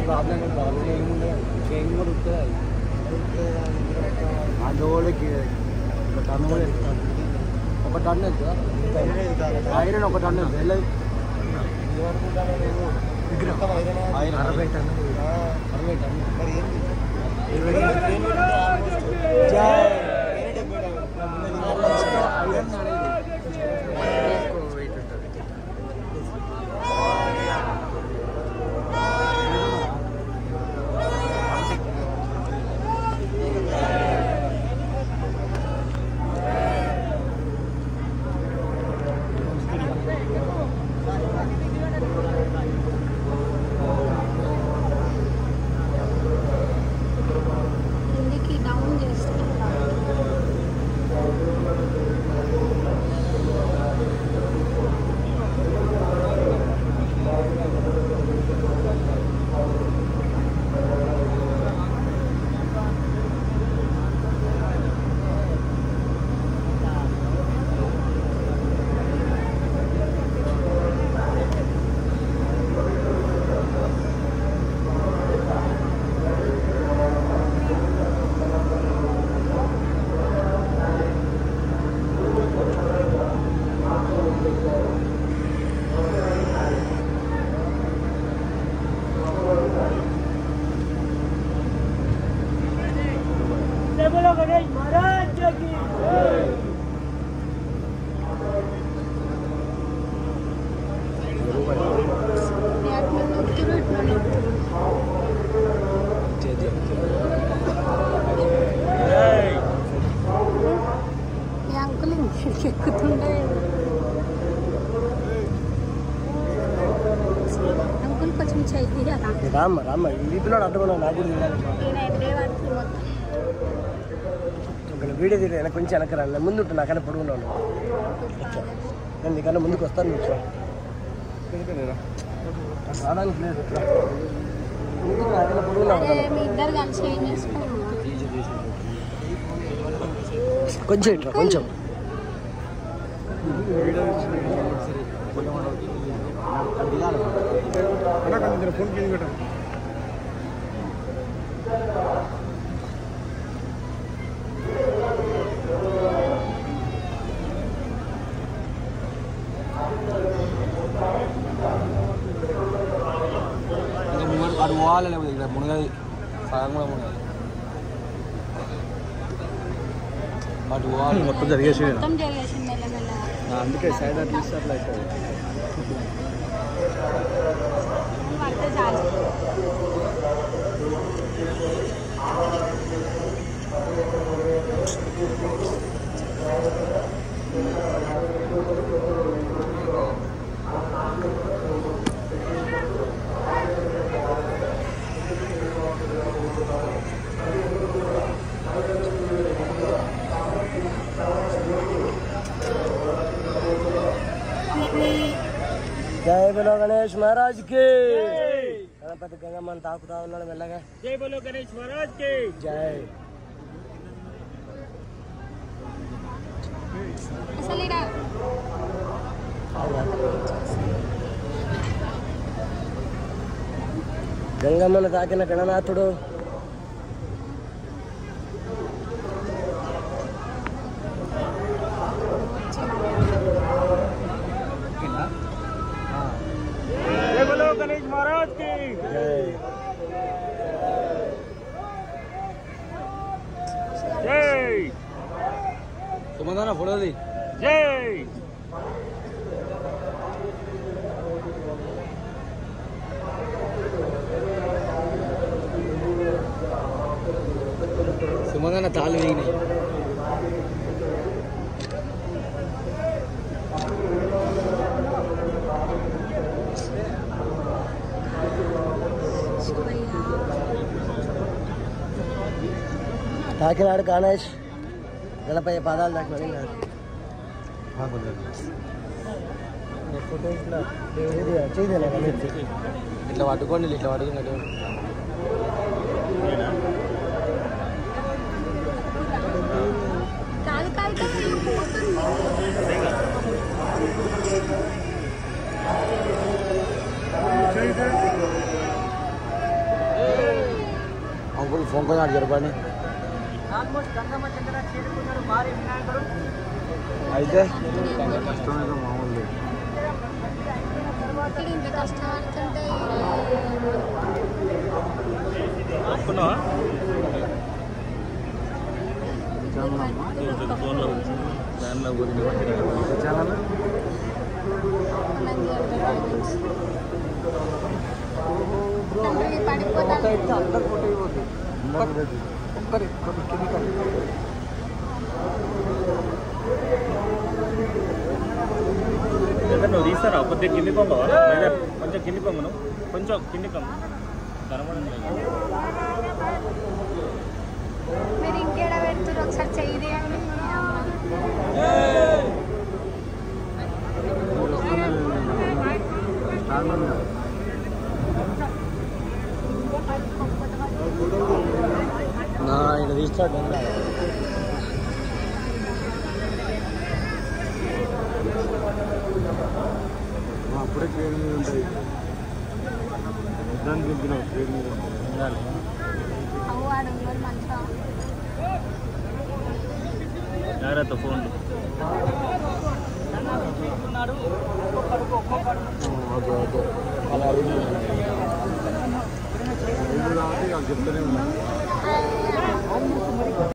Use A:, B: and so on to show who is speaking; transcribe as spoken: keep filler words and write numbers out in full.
A: Problem change కూడా ఉంటుంది అందులోకి ఒక టన్ను కూడా వెళ్తాను ఒక టన్ను వెళ్తా ఐరన్ ఒక టన్ను వెళ్ళదు అరవై టన్ను అరవై టన్ను మరి రామ్మ రామ్మ ఈ పిల్లడు అడ్డమన్నా నాకు కూడా తినాలి వీడియో తీరు వెనక కొంచెం వెనక రాను ముందు ఉంటాను నాకన్నా పొడుగున్నాను నేను నీకన్నా ముందుకు వస్తాను నువ్వు రావడానికి లేదు ముందుకు నాకన్నా పొడుగున్నాను కొంచెం ఇట్లా కొంచెం ఫోన్ కింద పెట్టాను అటు పోవాలి లేకపోతే ఇక్కడ మునగది సగం కూడా మునగది అటు పోవాలి మొత్తం జరిగేసి అందుకే సైడ్ అట్లా ఇస్తే అట్లా అవుతుంది जय बोलो गणेश महाराज के गणपति गंगम्मन ताकुता उन्होंने मेल्लगा जय बोलो गणेश महाराज के जय गंगम्मन ताकिन गणनाथुडु गणेश महाराज की जय जय सुमंदाना फोटो दी जय सुमंदाना ताल भी नहीं కాకినాడ గణేష్ గణపై పాదాలు దాకా ఇట్లా పట్టుకోండి ఇట్లా పట్టుకున్నట్టు ఫోన్ కొంచెం జరపండి. అయితే మామూలు
B: నువ్వు తీస్తారా కొద్దిగా కింది పొంగవా కొంచెం కింది పొంగను కొంచెం కింది పొంగ కనబడం లేదు.
C: మీరు ఇంకేడ పెడుతున్నారు ఒకసారి చెయ్యి
A: ఇక్కడ తీస్తాడు అప్పుడే ట్రైన్ మీద ఉంటుంది దాన్ని దింపినావు ట్రైన్ మీద ఉండాలి.
B: జాగ్రత్త ఫోన్
A: ఓకే ఓకే అలా చెప్తూనే ఉన్నా.